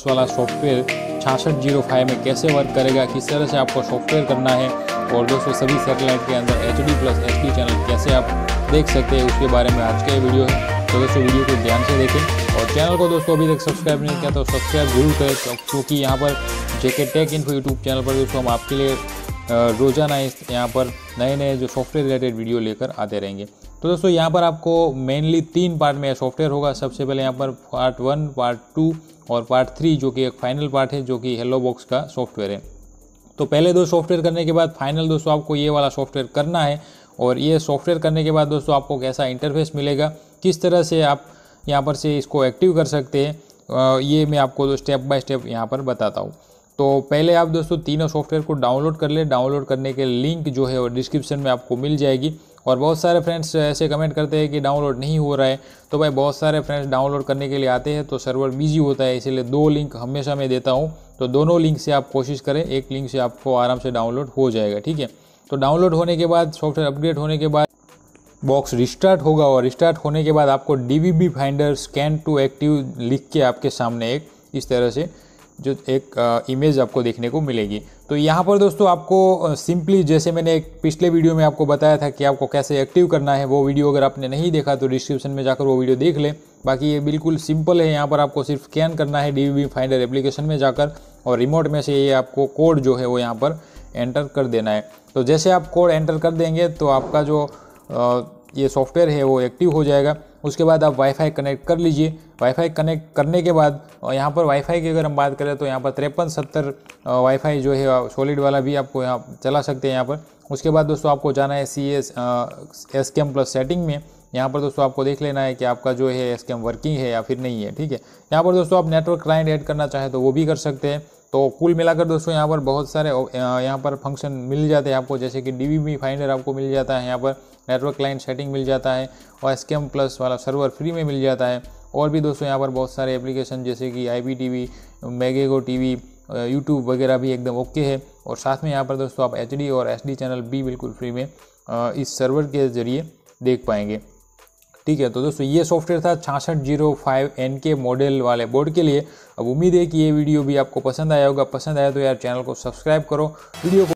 वाला सॉफ्टवेयर 6605 में कैसे वर्क करेगा, किस तरह से आपको सॉफ्टवेयर करना है और दोस्तों सभी सैटेलाइट के अंदर HD प्लस SD चैनल कैसे आप देख सकते हैं, उसके बारे में आज का ये वीडियो है। तो दोस्तों वीडियो को ध्यान से देखें और चैनल को दोस्तों अभी तक सब्सक्राइब नहीं किया तो सब्सक्राइब जरूर करें, क्योंकि यहाँ पर JK tech info YouTube channel पर दोस्तों हम आपके लिए रोज़ाना यहाँ पर नए नए जो सॉफ्टवेयर रिलेटेड वीडियो लेकर आते रहेंगे। तो दोस्तों यहाँ पर आपको मेनली 3 पार्ट में सॉफ्टवेयर होगा। सबसे पहले यहाँ पर पार्ट 1, पार्ट 2 और पार्ट 3 जो कि एक फाइनल पार्ट है, जो कि हेलो बॉक्स का सॉफ्टवेयर है। तो पहले 2 सॉफ्टवेयर करने के बाद फाइनल दोस्तों आपको ये वाला सॉफ्टवेयर करना है। और ये सॉफ्टवेयर करने के बाद दोस्तों आपको कैसा इंटरफेस मिलेगा, किस तरह से आप यहाँ पर से इसको एक्टिव कर सकते हैं, ये मैं आपको स्टेप बाय स्टेप यहाँ पर बताता हूँ। तो पहले आप दोस्तों तीनों सॉफ्टवेयर को डाउनलोड कर ले। डाउनलोड करने के लिंक जो है वो डिस्क्रिप्शन में आपको मिल जाएगी। और बहुत सारे फ्रेंड्स ऐसे कमेंट करते हैं कि डाउनलोड नहीं हो रहा है। तो भाई बहुत सारे फ्रेंड्स डाउनलोड करने के लिए आते हैं तो सर्वर बिजी होता है, इसीलिए 2 लिंक हमेशा मैं देता हूँ। तो दोनों लिंक से आप कोशिश करें, एक लिंक से आपको आराम से डाउनलोड हो जाएगा, ठीक है। तो डाउनलोड होने के बाद, सॉफ्टवेयर अपग्रेड होने के बाद बॉक्स रिस्टार्ट होगा और रिस्टार्ट होने के बाद आपको DVB finder scan to active लिख के आपके सामने एक इस तरह से जो एक इमेज आपको देखने को मिलेगी। तो यहाँ पर दोस्तों आपको सिंपली, जैसे मैंने एक पिछले वीडियो में आपको बताया था कि आपको कैसे एक्टिव करना है, वो वीडियो अगर आपने नहीं देखा तो डिस्क्रिप्शन में जाकर वो वीडियो देख लें। बाकी ये बिल्कुल सिंपल है। यहाँ पर आपको सिर्फ स्कैन करना है DVB फाइंडर एप्लीकेशन में जाकर और रिमोट में से ये आपको कोड जो है वो यहाँ पर एंटर कर देना है। तो जैसे आप कोड एंटर कर देंगे तो आपका जो ये सॉफ्टवेयर है वो एक्टिव हो जाएगा। उसके बाद आप वाईफाई कनेक्ट कर लीजिए। वाईफाई कनेक्ट करने के बाद यहाँ पर वाईफाई की अगर हम बात करें तो यहाँ पर 5370 वाईफाई जो है सॉलिड वाला भी आपको यहाँ चला सकते हैं यहाँ पर। उसके बाद दोस्तों आपको जाना है SCM प्लस सेटिंग में। यहाँ पर दोस्तों आपको देख लेना है कि आपका जो है SCM वर्किंग है या फिर नहीं है, ठीक है। यहाँ पर दोस्तों आप नेटवर्क क्लाइंट ऐड करना चाहें तो वो भी कर सकते हैं। तो कुल मिलाकर दोस्तों यहाँ पर बहुत सारे यहाँ पर फंक्शन मिल जाते हैं आपको, जैसे कि DVB फाइंडर आपको मिल जाता है, यहाँ पर नेटवर्क क्लाइंट सेटिंग मिल जाता है और SCM प्लस वाला सर्वर फ्री में मिल जाता है। और भी दोस्तों यहाँ पर बहुत सारे एप्लीकेशन जैसे कि IPTV, मैगेगो TV, YouTube वगैरह भी एकदम ओके है। और साथ में यहाँ पर दोस्तों आप HD और SD चैनल भी बिल्कुल फ्री में इस सर्वर के ज़रिए देख पाएंगे, ठीक है। तो दोस्तों ये सॉफ्टवेयर था 6605NK मॉडल वाले बोर्ड के लिए। अब उम्मीद है कि ये वीडियो भी आपको पसंद आया होगा। पसंद आया तो यार चैनल को सब्सक्राइब करो, वीडियो को